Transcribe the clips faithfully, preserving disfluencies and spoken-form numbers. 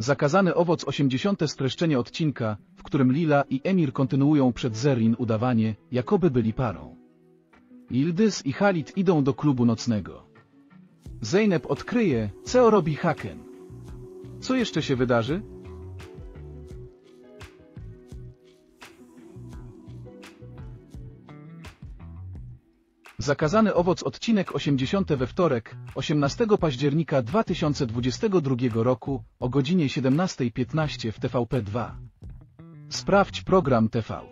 Zakazany owoc osiemdziesiąte streszczenie odcinka, w którym Lila i Emir kontynuują przed Zerrin udawanie, jakoby byli parą. Yıldız i Halit idą do klubu nocnego. Zeynep odkryje, co robi Hakan. Co jeszcze się wydarzy? Zakazany owoc odcinek osiemdziesiąty we wtorek, osiemnastego października dwa tysiące dwudziestego drugiego roku, o godzinie siedemnastej piętnaście w T V P dwa. Sprawdź program T V.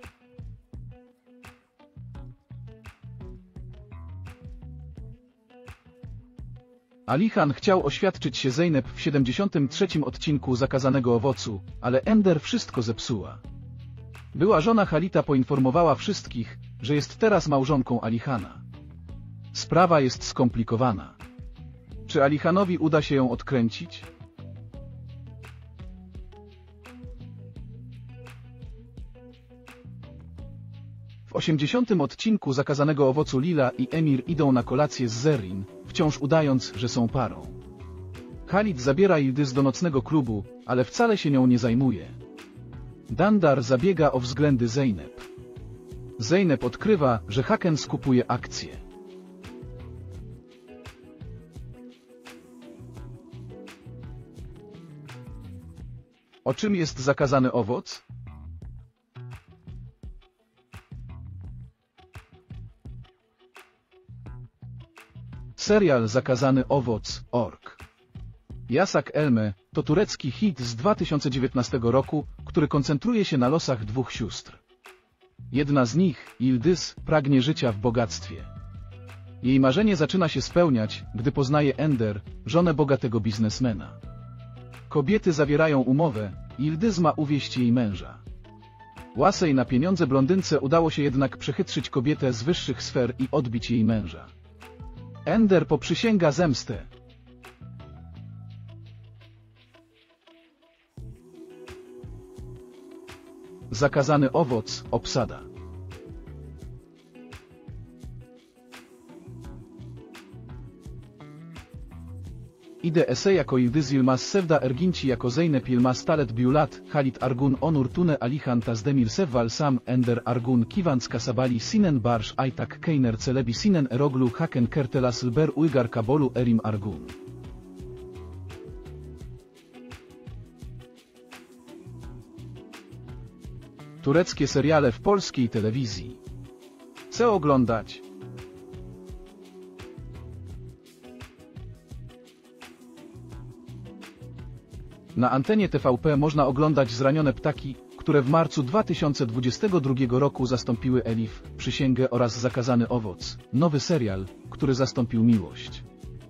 Alihan chciał oświadczyć się Zeynep w siedemdziesiątym trzecim odcinku Zakazanego owocu, ale Ender wszystko zepsuła. Była żona Halita poinformowała wszystkich, że jest teraz małżonką Alihana. Sprawa jest skomplikowana. Czy Alihanowi uda się ją odkręcić? W osiemdziesiątym odcinku Zakazanego owocu Lila i Emir idą na kolację z Zerrin, wciąż udając, że są parą. Halit zabiera Yıldız do nocnego klubu, ale wcale się nią nie zajmuje. Dandar zabiega o względy Zeynep. Zeynep odkrywa, że Hakan skupuje akcje. O czym jest zakazany owoc? Serial Zakazany owoc, ork. Yasak Elme to turecki hit z dwa tysiące dziewiętnastego roku, który koncentruje się na losach dwóch sióstr. Jedna z nich, Yıldız, pragnie życia w bogactwie. Jej marzenie zaczyna się spełniać, gdy poznaje Ender, żonę bogatego biznesmena. Kobiety zawierają umowę, Yıldız ma uwieść jej męża. Łasej na pieniądze blondynce udało się jednak przechytrzyć kobietę z wyższych sfer i odbić jej męża. Ender poprzysięga zemstę. Zakazany owoc, obsada. İde Ese jako Yıldız Yılmaz Sevda Erginci jako Zeynep Yılmaz Talet Biulat, Halit Argun Onur Tune Alihan Tazdemir Sevval Sam Ender Argun Kivans Kasabali Sinen Barş Aytak Keiner Celebi Sinen Eroglu Haken Kertelas Lber Uygar Kabolu Erim Argun. Tureckie seriale w polskiej telewizji. Co oglądać? Na antenie T V P można oglądać Zranione ptaki, które w marcu dwa tysiące dwudziestego drugiego roku zastąpiły Elif, Przysięgę oraz Zakazany owoc, nowy serial, który zastąpił Miłość.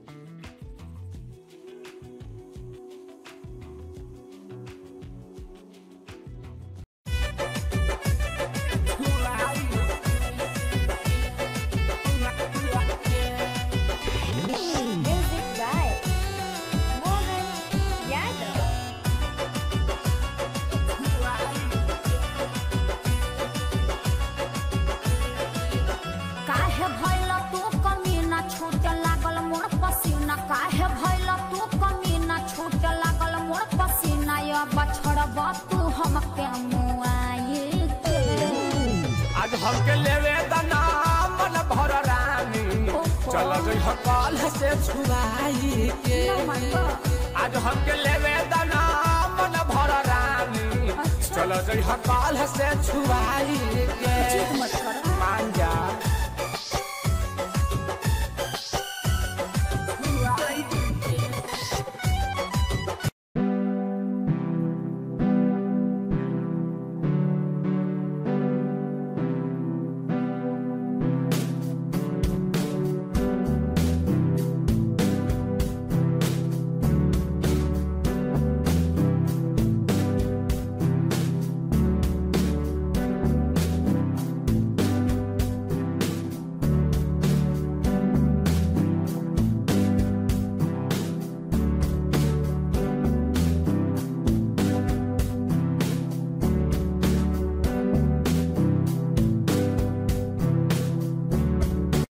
हमके लेवे दना मन भर रानी चल गई हकाल से छुड़ाई के आज हमके लेवे दना मन भर रानी चल गई हकाल से छुड़ाई